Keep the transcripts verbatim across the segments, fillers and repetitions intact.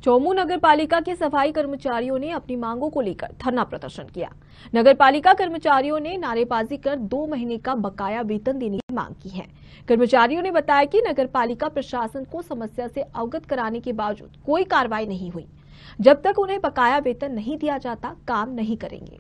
चौमू नगर पालिका के सफाई कर्मचारियों ने अपनी मांगों को लेकर धरना प्रदर्शन किया। नगर पालिका कर्मचारियों ने नारेबाजी कर दो महीने का बकाया वेतन देने की मांग की है। कर्मचारियों ने बताया कि नगर पालिका प्रशासन को समस्या से अवगत कराने के बावजूद कोई कार्रवाई नहीं हुई। जब तक उन्हें बकाया वेतन नहीं दिया जाता, काम नहीं करेंगे।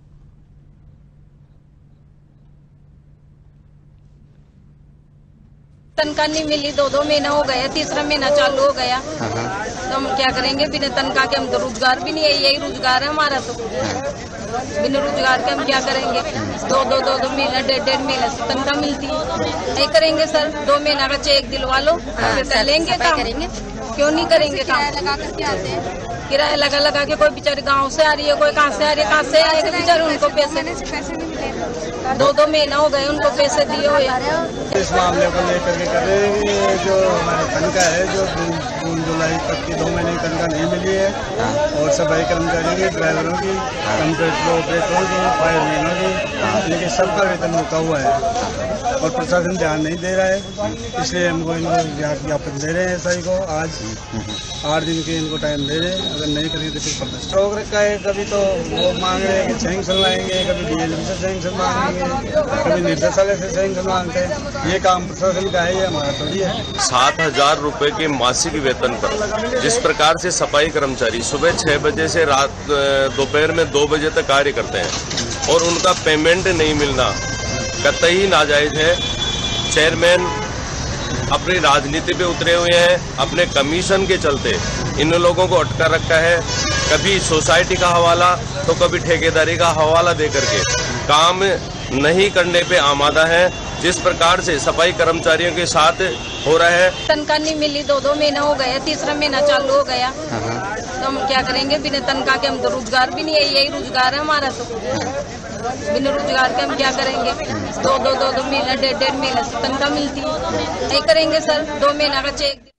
तनख्वाह नहीं मिली, दो दो महीना हो गया, तीसरा महीना चालू हो गया, तो हम क्या करेंगे? बिना तनख्वाह के हम तो रोजगार भी नहीं है, यही रोजगार है हमारा। तो बिना रोजगार के हम क्या करेंगे? दो दो दो दो महीना डेढ़ डेढ़ महीना से तनख्वाह मिलती है, नहीं करेंगे सर। दो महीना का चेक दिलवा लो, फिर कर लेंगे काम। क्यों नहीं करेंगे काम? लगा करके आते हैं, किराया लगा लगा के। कोई बेचारे गाँव से आ रही है, कोई कहाँ से आ रही है, कहाँ से आएगा बेचारे, उनको पैसे पैसे नहीं मिले। दो दो महीना हो गए उनको पैसे दिए हुए। इस मामले को लेकर के कर रहे हैं ये जो हमारी तनख्वाह है, जो जून जुलाई तक की दो महीने की तनख्वाह नहीं मिली है, और सफाई कर्मचारियों की, ड्राइवरों की, कंप्यूटर ऑपरेटरों की, फायरमैनों की, लेकिन सबका वेतन रुका हुआ है और प्रशासन ध्यान नहीं दे रहा है। इसलिए हमको इनको ज्ञापन दे रहे हैं एस आई को। आज आठ दिन के इनको टाइम दे रहे हैं, अगर नहीं करेंगे तो फिर प्रदर्शन रोक रखा है। कभी तो वो मांग रहे हैं कि सैंक्शन लाएंगे, कभी डी एल एम से सैंक्शन मांगेंगे, कभी निर्देशालय से सैंक्शन मांगते हैं। ये काम प्रशासन का है, ये हमारा थोड़ी है। सात हजार रूपए के मासिक वेतन पर जिस प्रकार से सफाई कर्मचारी सुबह छह बजे से रात दोपहर में दो बजे तक कार्य करते हैं और उनका पेमेंट नहीं मिलना कतई नाजायज है। चेयरमैन अपनी राजनीति पे उतरे हुए हैं, अपने कमीशन के चलते इन लोगों को अटका रखा है। कभी सोसाइटी का हवाला तो कभी ठेकेदारी का हवाला देकर के काम नहीं करने पे आमादा है। जिस प्रकार से सफाई कर्मचारियों के साथ हो रहा है। तनख्वाह नहीं मिली, दो दो महीना हो गया, तीसरा महीना चालू हो गया, तो हम क्या करेंगे? बिना तनख्वाह के हम तो रोजगार भी नहीं है, यही रोजगार है हमारा। तो बिना रोजगार के हम क्या करेंगे? दो दो दो दो महीना डेढ़ डेढ़ महीना से तनख्वाह मिलती है, नहीं करेंगे सर। दो महीना का चेक